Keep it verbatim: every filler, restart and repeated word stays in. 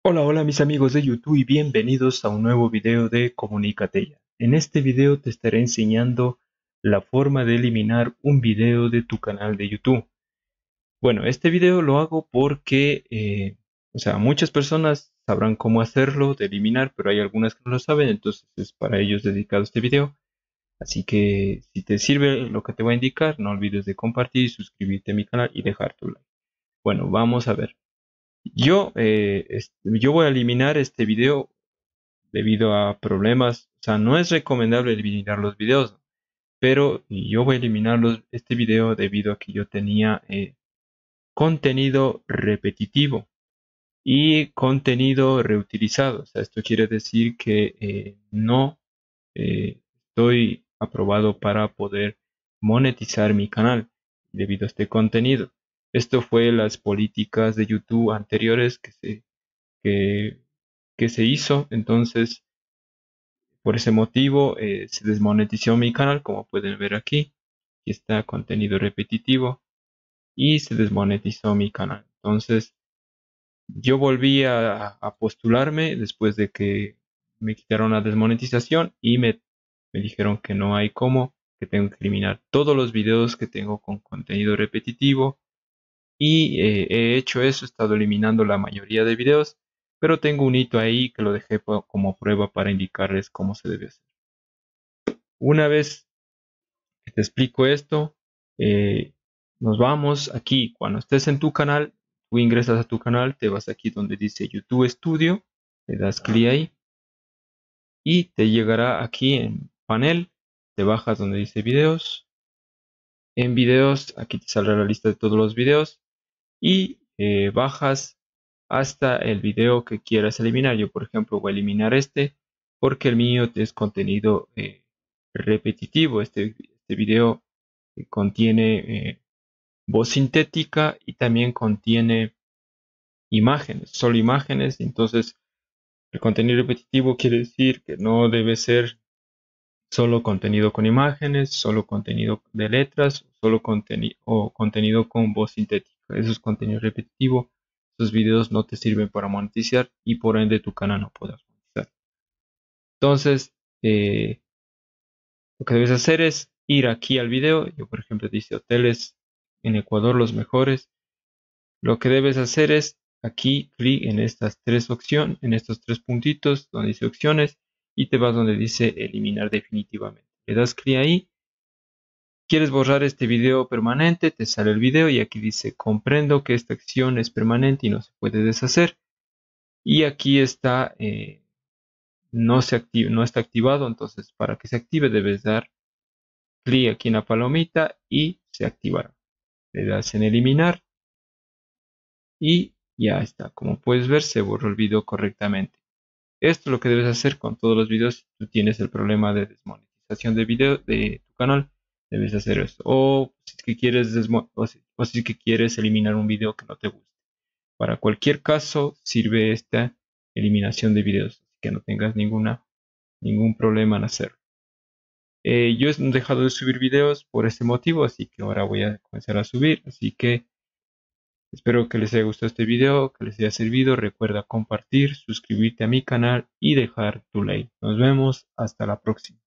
Hola, hola mis amigos de YouTube y bienvenidos a un nuevo video de Comunícate Ya. En este video te estaré enseñando la forma de eliminar un video de tu canal de YouTube. Bueno, este video lo hago porque, eh, o sea, muchas personas sabrán cómo hacerlo, de eliminar, pero hay algunas que no lo saben, entonces es para ellos dedicado este video. Así que si te sirve lo que te voy a indicar, no olvides de compartir, suscribirte a mi canal y dejar tu like. Bueno, vamos a ver. Yo, eh, es- yo voy a eliminar este video debido a problemas. O sea, no es recomendable eliminar los videos, pero yo voy a eliminar los- este video debido a que yo tenía eh, contenido repetitivo y contenido reutilizado. O sea, esto quiere decir que eh, no eh, estoy aprobado para poder monetizar mi canal debido a este contenido. Esto fue las políticas de YouTube anteriores que se, que, que se hizo. Entonces, por ese motivo, eh, se desmonetizó mi canal, como pueden ver aquí. Aquí está contenido repetitivo y se desmonetizó mi canal. Entonces, yo volví a, a postularme después de que me quitaron la desmonetización y me, me dijeron que no hay cómo, que tengo que eliminar todos los videos que tengo con contenido repetitivo. Y eh, he hecho eso, he estado eliminando la mayoría de videos, pero tengo un hito ahí que lo dejé po- como prueba para indicarles cómo se debe hacer. Una vez que te explico esto, eh, nos vamos aquí. Cuando estés en tu canal, tú ingresas a tu canal, te vas aquí donde dice YouTube Studio, le das clic ahí y te llegará aquí en panel, te bajas donde dice videos. En videos, aquí te saldrá la lista de todos los videos y eh, bajas hasta el video que quieras eliminar. Yo, por ejemplo, voy a eliminar este porque el mío es contenido eh, repetitivo. Este, este video eh, contiene eh, voz sintética y también contiene imágenes, solo imágenes. Entonces, el contenido repetitivo quiere decir que no debe ser solo contenido con imágenes, solo contenido de letras, solo contenido o contenido con voz sintética. Eso es contenido repetitivo. Esos videos no te sirven para monetizar y por ende tu canal no podrás monetizar. Entonces, eh, lo que debes hacer es ir aquí al video. Yo, por ejemplo, dice hoteles en Ecuador los mejores. Lo que debes hacer es aquí clic en estas tres opciones, en estos tres puntitos donde dice opciones y te vas donde dice eliminar definitivamente. Le das clic ahí. ¿Quieres borrar este video permanente? Te sale el video y aquí dice comprendo que esta acción es permanente y no se puede deshacer. Y aquí está, eh, no, se activa, no está activado, entonces para que se active debes dar clic aquí en la palomita y se activará. Le das en eliminar y ya está. Como puedes ver, se borró el video correctamente. Esto es lo que debes hacer con todos los videos. Si tú tienes el problema de desmonetización de video de tu canal, debes hacer esto. O si es que quieres, desmo- o si, o si es que quieres eliminar un video que no te guste. Para cualquier caso, sirve esta eliminación de videos. Así que no tengas ninguna, ningún problema en hacerlo. Eh, yo he dejado de subir videos por este motivo, así que ahora voy a comenzar a subir. Así que espero que les haya gustado este video, que les haya servido. Recuerda compartir, suscribirte a mi canal y dejar tu like. Nos vemos hasta la próxima.